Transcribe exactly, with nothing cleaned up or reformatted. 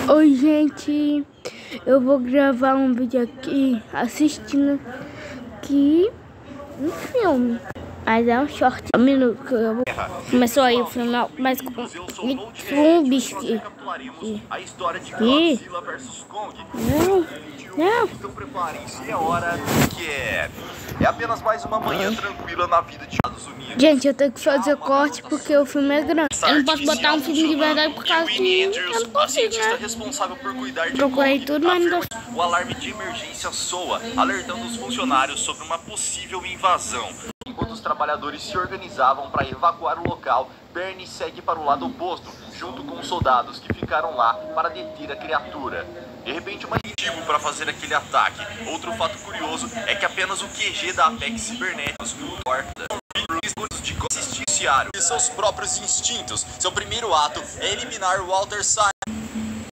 Oi, gente, eu vou gravar um vídeo aqui assistindo aqui um filme, mas é um short. Um minuto que eu vou... Começou aí o filme, mas com um bicho aqui. Aqui. Não, não. Então preparem-se, é hora que é. É apenas mais uma manhã tranquila na vida de Estados Unidos. Gente, eu tenho que fazer corte porque o filme é grande. Eu não posso botar um filme de verdade por causa que eu não consigo, né? Responsável por cuidar de Procurei tudo, mas não deu. O alarme de emergência soa, alertando os funcionários sobre uma possível invasão. Enquanto os trabalhadores se organizavam para evacuar o local, Bernie segue para o lado oposto, junto com os soldados que ficaram lá para deter a criatura. De repente, um motivo para fazer aquele ataque. Outro fato curioso é que apenas o Q G da Apex Cibernéticos corta de justiciário e seus próprios instintos. Seu primeiro ato é eliminar Walter Simon.